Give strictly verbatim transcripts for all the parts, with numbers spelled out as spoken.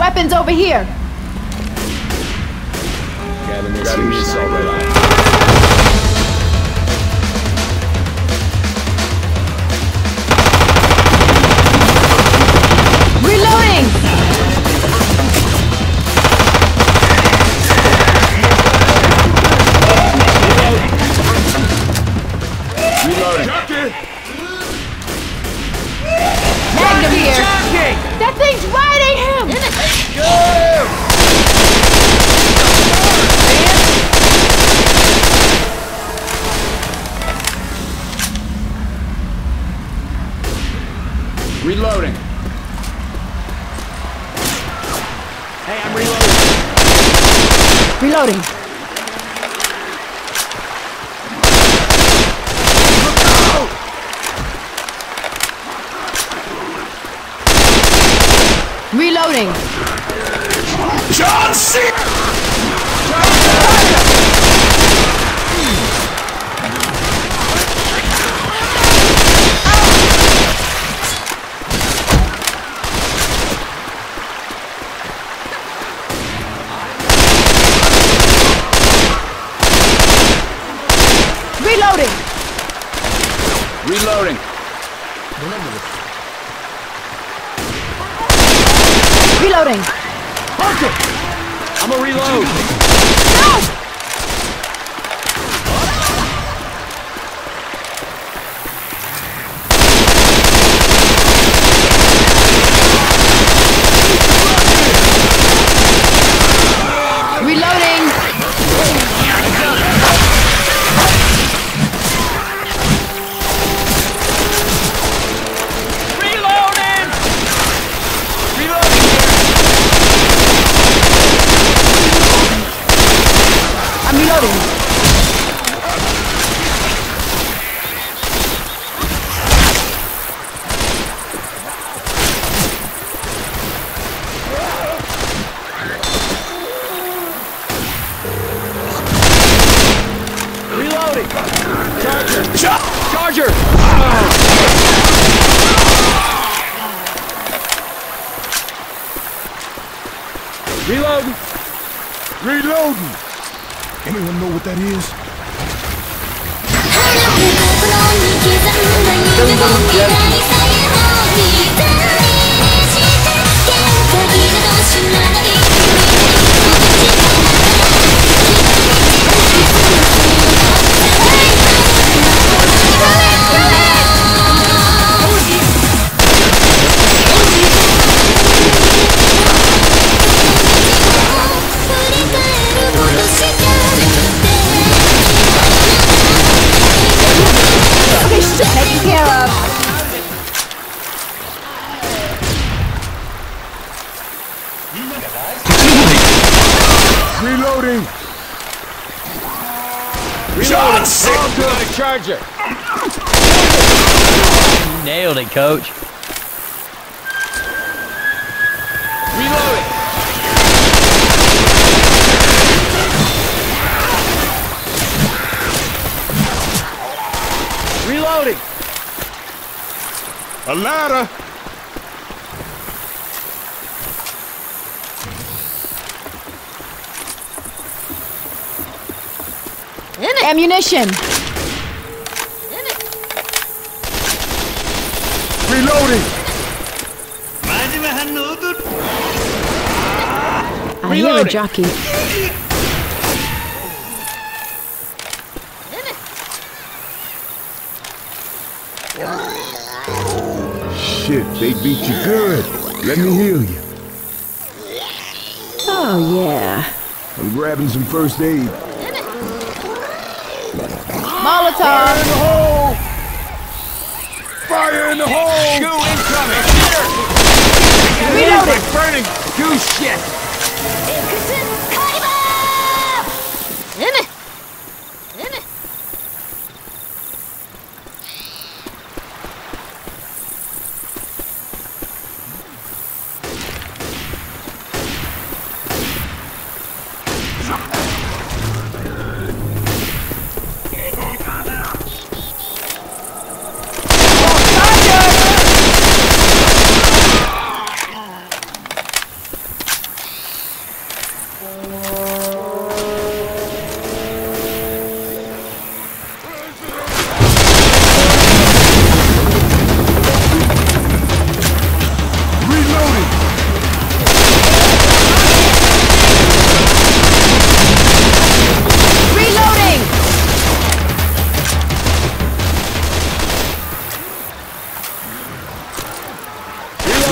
Weapons over here! Gavin, there's an assault right on. Reloading! Reloading. Magnum here! That thing's riding him! Go! Reloading. Hey, I'm reloading. Reloading. Reloading. John C. Reloading. Reloading. Reloading. Parker! I'm a reload. No! Reloading. Reloading! Reloading! I'm reloading. Reloading! Charger! Char Charger! Reloading! Reloading! Anyone know what that is? Okay, shit, taken care of. Reloading! Reloading! All good, Charger! You nailed it, coach. Reloading! Reloading! A ladder! Ammunition. Reloading! I hear a Reloading. jockey. Shit, they beat you good. Let me heal you. Oh, yeah. I'm grabbing some first aid. Molotov. Fire in the hole! Goo incoming! Reloading. Burning goo shit!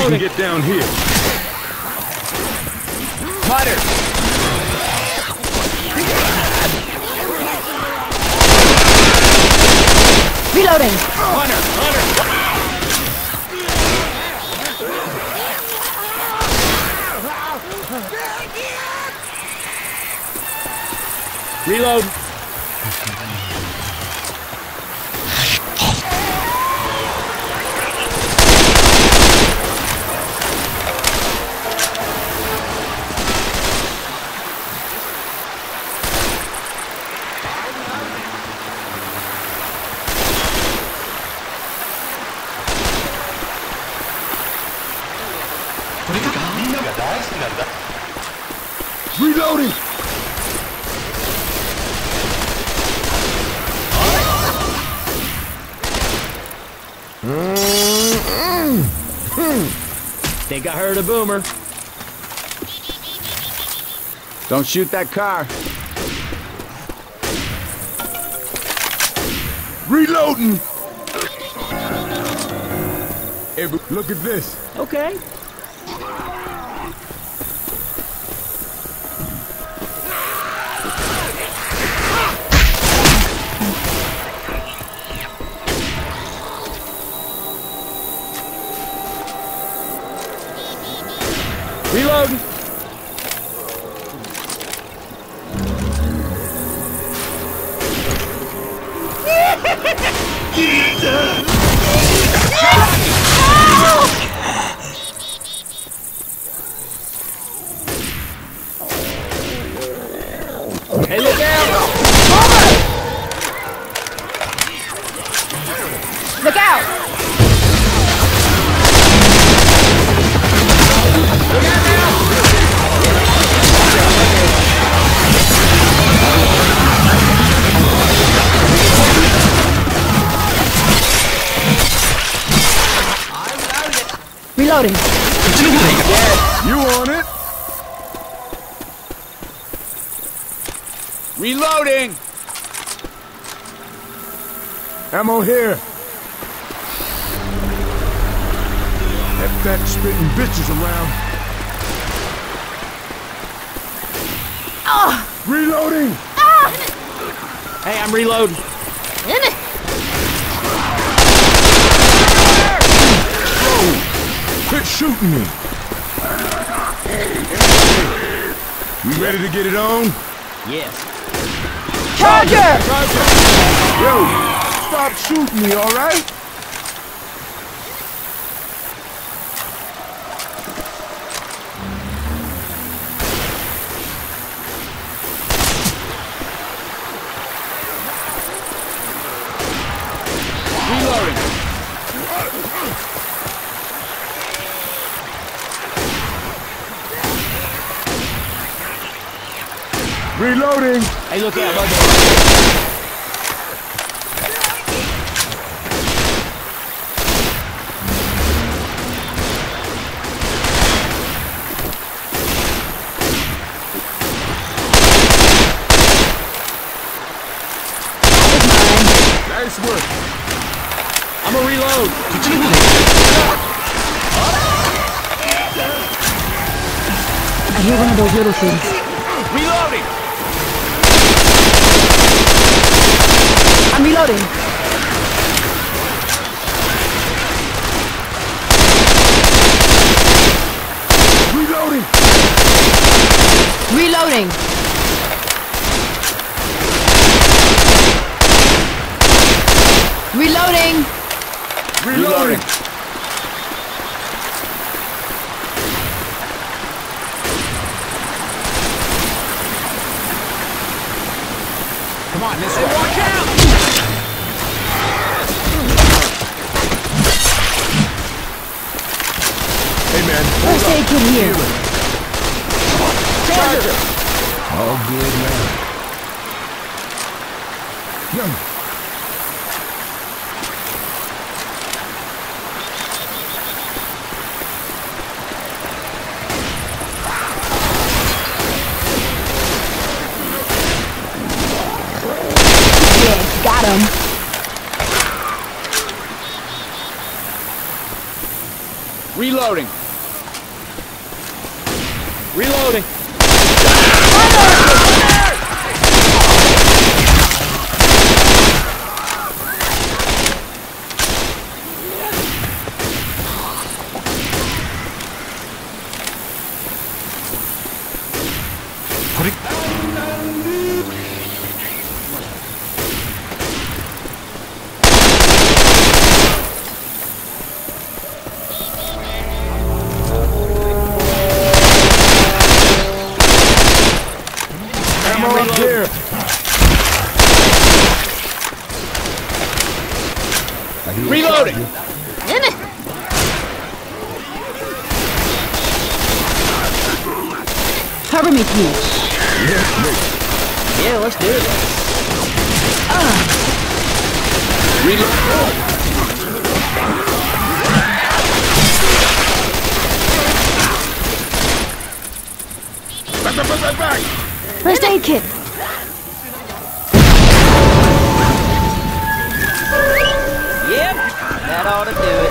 Reloading. Get down here. Cutter. Reloading. Hunter. Hunter. Reload. Reloading. Think I heard a boomer. Don't shoot that car. Reloading. Hey, but look at this. Okay. Reload. Hey, look out! Look out! Reloading. You on it? Reloading. Ammo here. That fat spitting bitch is around. Oh! Reloading. Ah! Hey, I'm reloading. In it. Quit shooting me. You ready to get it on? Yes. Charger! Yo, stop shooting me, all right? Reloading. Reloading. Hey, look out, bud. Nice work. I'm gonna reload. I hear one of those little things. Reloading. I'm reloading. Reloading. Reloading. Reloading. Reloading. Come on, this way. Watch out. Hey, man. First aid kit here. Charger. All good now. Young. Yeah, got him. Reloading. Reloading. Ammo up here. I hear a Reloading. shot In it! Cover me, please. here. Yes, mate. Yeah, let's do it. Back, back, back, back, back. First aid kit. Yep, that ought to do it.